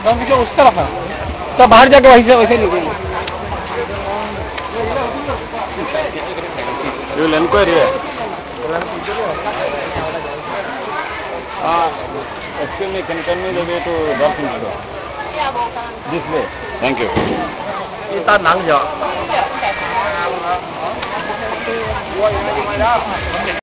जो उस तरफ है तो बाहर जाके वहीं से वैसे निकलेंगे। enquiry है। Excuse me, can you tell me the way to Dolphin Store? This way. Thank you. ये तार नांग जाओ।